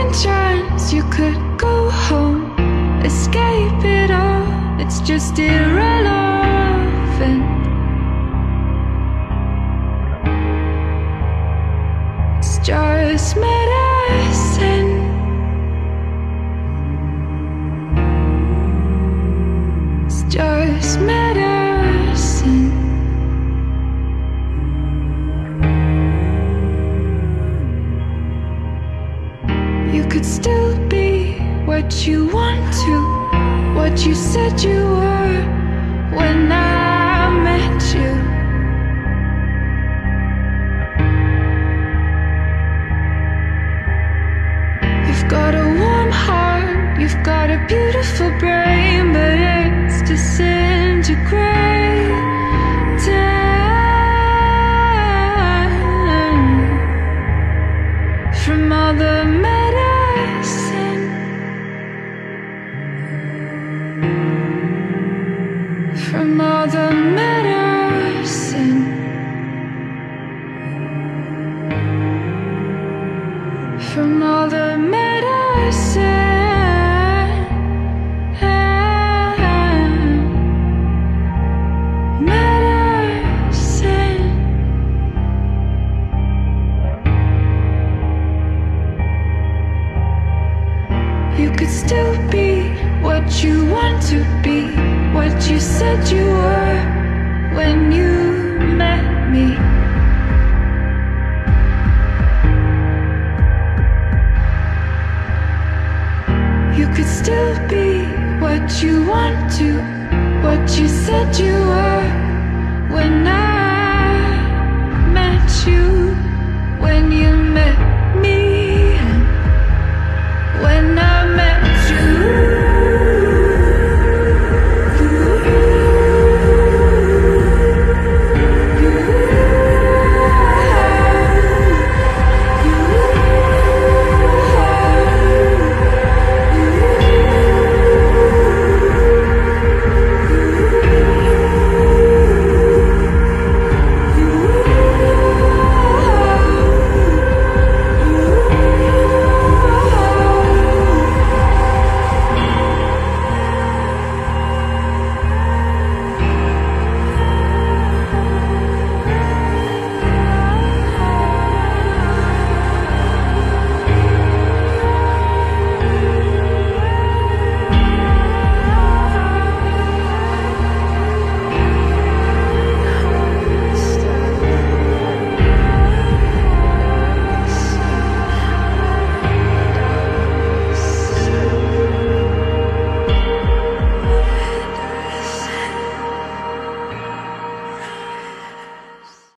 second chance, you could go home, escape it all, it's just irrelevant. It's just medicine. It's just medicine. You could still be what you want to, what you said you were when I met you. You've got a warm heart, you've got a beautiful brain, but it's disintegrating from all the medicine, from all the medicine, from all the medicine, medicine. You could still be what you want to be, what you said you were when you met me. You could still be what you want to, what you said you were